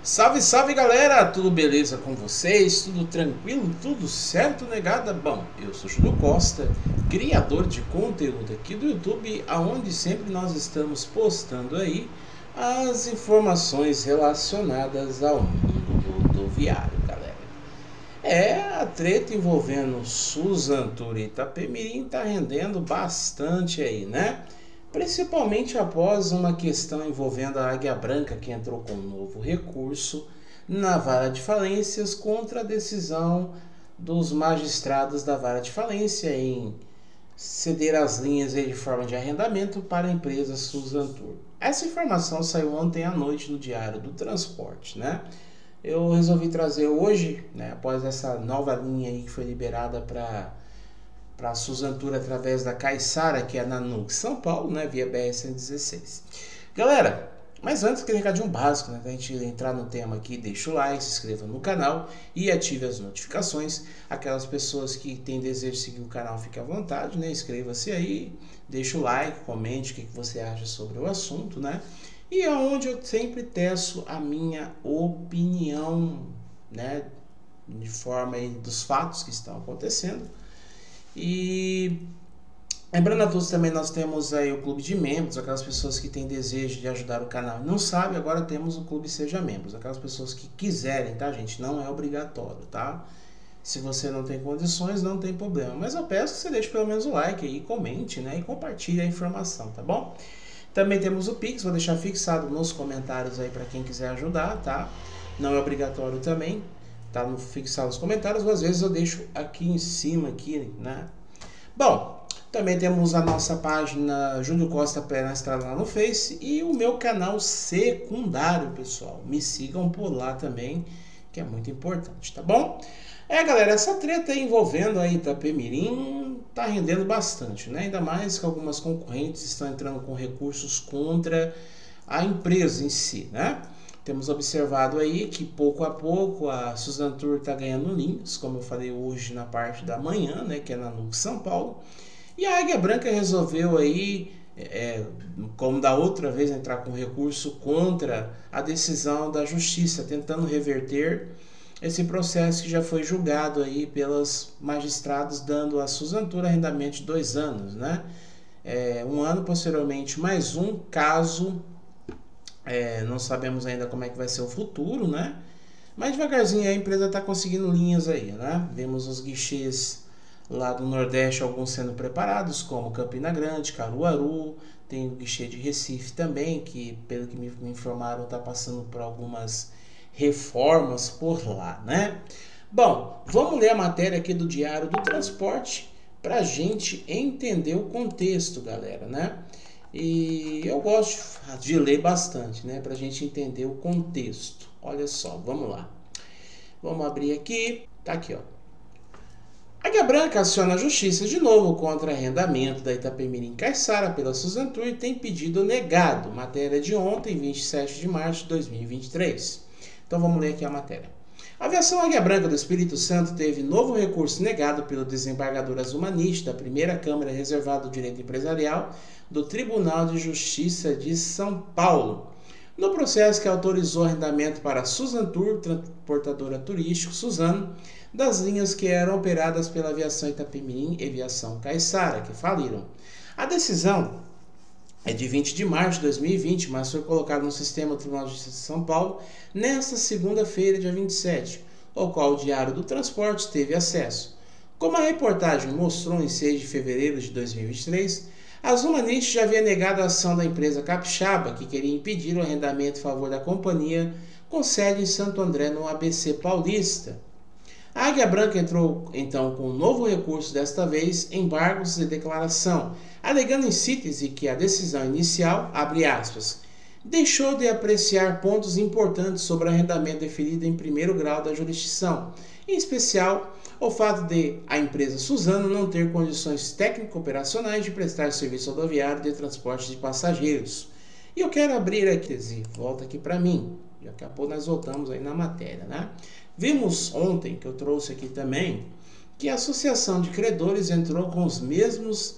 Salve, salve galera, tudo beleza com vocês? Tudo tranquilo? Tudo certo, negada? Bom, eu sou Júlio Costa, criador de conteúdo aqui do YouTube, aonde sempre nós estamos postando aí as informações relacionadas ao mundo rodoviário, galera. A treta envolvendo Suzan Tour e Itapemirim tá rendendo bastante aí, né? Principalmente após uma questão envolvendo a Águia Branca, que entrou com um novo recurso na Vara de Falências contra a decisão dos magistrados da Vara de Falência em ceder as linhas de forma de arrendamento para a empresa Suzan Tour. Essa informação saiu ontem à noite no Diário do Transporte, né? Eu resolvi trazer hoje, né, após essa nova linha aí que foi liberada para a Suzan Tour através da Caiçara, que é na NUC São Paulo, né, via BR-116. Galera, mas antes aquele recadinho básico, né, da gente entrar no tema aqui, deixa o like, se inscreva no canal e ative as notificações. Aquelas pessoas que têm desejo de seguir o canal, fique à vontade, né, inscreva-se aí, deixa o like, comente o que você acha sobre o assunto, né, e é onde eu sempre teço a minha opinião, né, de forma aí dos fatos que estão acontecendo. E lembrando a todos também, nós temos aí o clube de membros, aquelas pessoas que têm desejo de ajudar o canal e não sabem, agora temos o clube Seja Membros, aquelas pessoas que quiserem, tá, gente? Não é obrigatório, tá? Se você não tem condições, não tem problema, mas eu peço que você deixe pelo menos o like aí, comente, né, e compartilhe a informação, tá bom? Também temos o Pix, vou deixar fixado nos comentários aí para quem quiser ajudar, tá? Não é obrigatório também, tá fixado nos comentários, ou às vezes eu deixo aqui em cima, aqui, né? Bom, também temos a nossa página Júlio Costa Pé na Estrada lá no Face e o meu canal secundário, pessoal. Me sigam por lá também, que é muito importante, tá bom? Galera, essa treta aí envolvendo a Itapemirim tá rendendo bastante, né? Ainda mais que algumas concorrentes estão entrando com recursos contra a empresa em si, né? Temos observado aí que pouco a pouco a Suzan Tour está ganhando linhas, como eu falei hoje na parte da manhã, né, que é na NUC São Paulo. E a Águia Branca resolveu aí, como da outra vez, entrar com recurso contra a decisão da Justiça, tentando reverter esse processo que já foi julgado aí pelos magistrados, dando a Suzan Tour arrendamento de 2 anos, né? Um ano posteriormente mais um, caso... não sabemos ainda como é que vai ser o futuro, né? Mas devagarzinho a empresa está conseguindo linhas aí, né? Vemos os guichês lá do Nordeste, alguns sendo preparados, como Campina Grande, Caruaru, tem o guichê de Recife também, que pelo que me informaram está passando por algumas reformas por lá, né? Bom, vamos ler a matéria aqui do Diário do Transporte para a gente entender o contexto, galera, né? E eu gosto de ler bastante, né, para a gente entender o contexto. Olha só, vamos lá. Vamos abrir aqui. Tá aqui, ó. Águia Branca aciona a justiça de novo contra arrendamento da Itapemirim Caiçara pela Suzan Tour e tem pedido negado. Matéria de ontem, 27 de março de 2023. Então vamos ler aqui a matéria. A aviação Águia Branca do Espírito Santo teve novo recurso negado pelo desembargador Azumanite da primeira Câmara Reservada do Direito Empresarial do Tribunal de Justiça de São Paulo, no processo que autorizou arrendamento para a Suzan Tour, transportadora turística Suzano, das linhas que eram operadas pela aviação Itapemirim e aviação Caiçara, que faliram. A decisão é de 20 de março de 2020, mas foi colocado no sistema do Tribunal de Justiça de São Paulo nesta segunda-feira, dia 27, ao qual o Diário do Transporte teve acesso. Como a reportagem mostrou em 6 de fevereiro de 2023, a Azumanite já havia negado a ação da empresa Capixaba, que queria impedir o arrendamento em favor da companhia, com sede em Santo André, no ABC Paulista. A Águia Branca entrou então com um novo recurso, desta vez embargos de declaração, alegando em síntese que a decisão inicial, abre aspas, deixou de apreciar pontos importantes sobre o arrendamento deferido em primeiro grau da jurisdição, em especial o fato de a empresa Suzano não ter condições técnico-operacionais de prestar serviço rodoviário de transporte de passageiros. E eu quero abrir aqui, volta aqui para mim, daqui a pouco nós voltamos aí na matéria, né? Vimos ontem, que eu trouxe aqui também, que a Associação de Credores entrou com os mesmos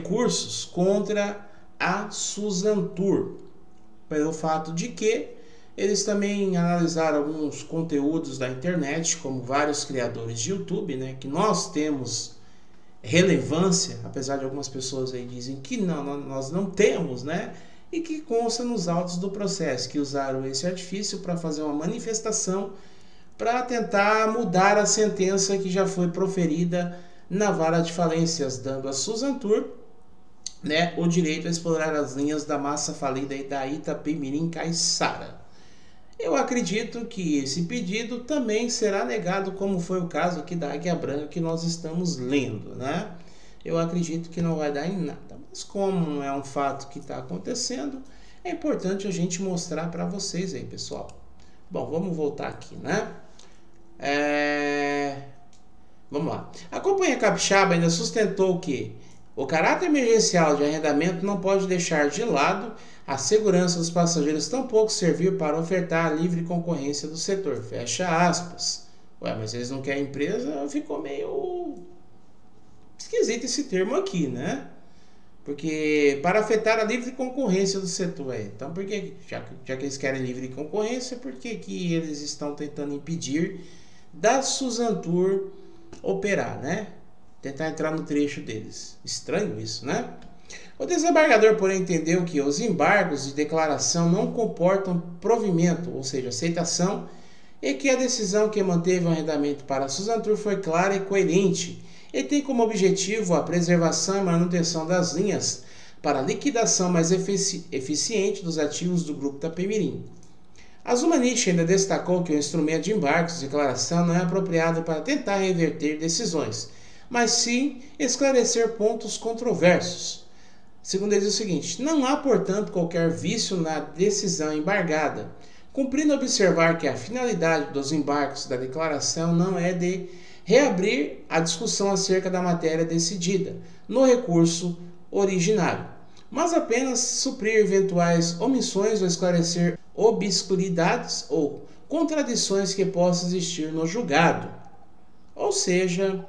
recursos contra a Suzan Tour, pelo fato de que Eles também analisaram alguns conteúdos da internet, como vários criadores de YouTube, né, que nós temos relevância, apesar de algumas pessoas aí dizem que nós não temos, né? E que consta nos autos do processo, que usaram esse artifício para fazer uma manifestação para tentar mudar a sentença que já foi proferida na vara de falências, dando a Suzantur, né, o direito a explorar as linhas da massa falida e da Itapemirim Caiçara. Eu acredito que esse pedido também será negado, como foi o caso aqui da Águia Branca que nós estamos lendo, né? Eu acredito que não vai dar em nada, mas como é um fato que está acontecendo, é importante a gente mostrar para vocês aí, pessoal. Bom, vamos voltar aqui, né? Vamos lá. A Companhia Capixaba ainda sustentou que o caráter emergencial de arrendamento não pode deixar de lado a segurança dos passageiros, tampouco servir para ofertar a livre concorrência do setor. Fecha aspas. Ué, mas eles não querem empresa? Ficou meio esquisito esse termo aqui, né? Porque para afetar a livre concorrência do setor. Então, por que, já que eles querem livre concorrência, por que eles estão tentando impedir da Suzantur operar, né? Tentar entrar no trecho deles. Estranho isso, né? O desembargador, porém, entendeu que os embargos de declaração não comportam provimento, ou seja, aceitação, e que a decisão que manteve o arrendamento para a Suzantur foi clara e coerente, e tem como objetivo a preservação e manutenção das linhas para a liquidação mais eficiente dos ativos do Grupo Itapemirim. A Zumanich ainda destacou que o instrumento de embargos de declaração não é apropriado para tentar reverter decisões, mas sim esclarecer pontos controversos. Segundo eles, é o seguinte: não há, portanto, qualquer vício na decisão embargada, cumprindo observar que a finalidade dos embargos da declaração não é de reabrir a discussão acerca da matéria decidida no recurso originário, mas apenas suprir eventuais omissões ou esclarecer obscuridades ou contradições que possam existir no julgado. Ou seja,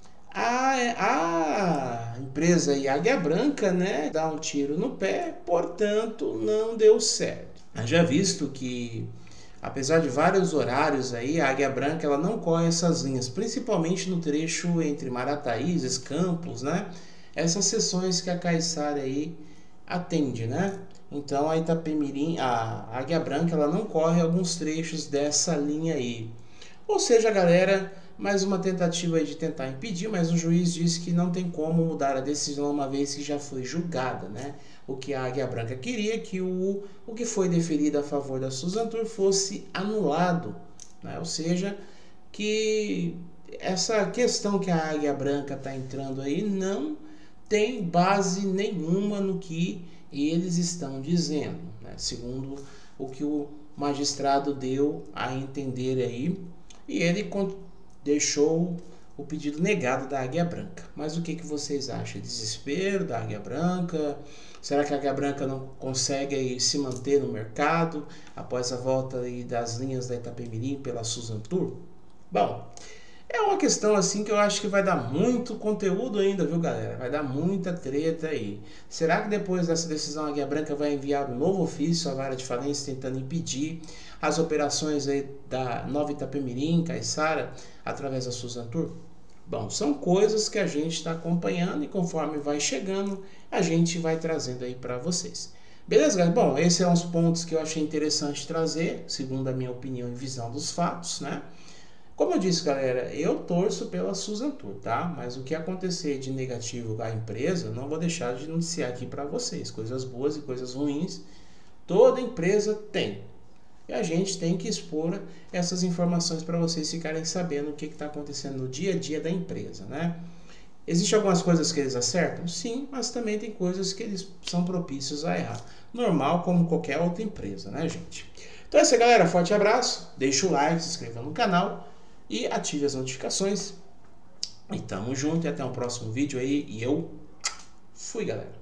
a empresa Águia Branca, né, dá um tiro no pé, portanto não deu certo. Já visto que, apesar de vários horários aí, a Águia Branca ela não corre essas linhas, principalmente no trecho entre Marataízes, Campos, né? Essas seções que a Caiçara aí atende, né? Então a Itapemirim, a Águia Branca, ela não corre alguns trechos dessa linha aí. Ou seja, galera, mais uma tentativa aí de tentar impedir, mas o juiz disse que não tem como mudar a decisão uma vez que já foi julgada, né? O que a Águia Branca queria que o que foi deferido a favor da Suzantur fosse anulado, né? Ou seja, que essa questão que a Águia Branca está entrando aí não tem base nenhuma no que eles estão dizendo, né? Segundo o que o magistrado deu a entender aí, e ele deixou o pedido negado da Águia Branca. Mas o que vocês acham? Desespero da Águia Branca? Será que a Águia Branca não consegue se manter no mercado após a volta aí das linhas da Itapemirim pela Suzantur? Bom, é uma questão assim que eu acho que vai dar muito conteúdo ainda, viu, galera? Vai dar muita treta aí. Será que depois dessa decisão a Águia Branca vai enviar um novo ofício à vara de falência tentando impedir as operações aí da Nova Itapemirim, Caiçara, através da Suzantur? Bom, são coisas que a gente está acompanhando e conforme vai chegando, a gente vai trazendo aí para vocês. Beleza, galera? Bom, esses são os pontos que eu achei interessante trazer, segundo a minha opinião e visão dos fatos, né? Como eu disse, galera, eu torço pela Suzantur, tá? Mas o que acontecer de negativo à empresa, não vou deixar de noticiar aqui para vocês. Coisas boas e coisas ruins, toda empresa tem. E a gente tem que expor essas informações para vocês ficarem sabendo o que está acontecendo no dia a dia da empresa, né? Existem algumas coisas que eles acertam? Sim, mas também tem coisas que eles são propícios a errar. Normal, como qualquer outra empresa, né, gente? Então é isso aí, galera. Forte abraço. Deixa o like, se inscreva no canal e ative as notificações. E tamo junto e até o próximo vídeo aí. E eu fui, galera.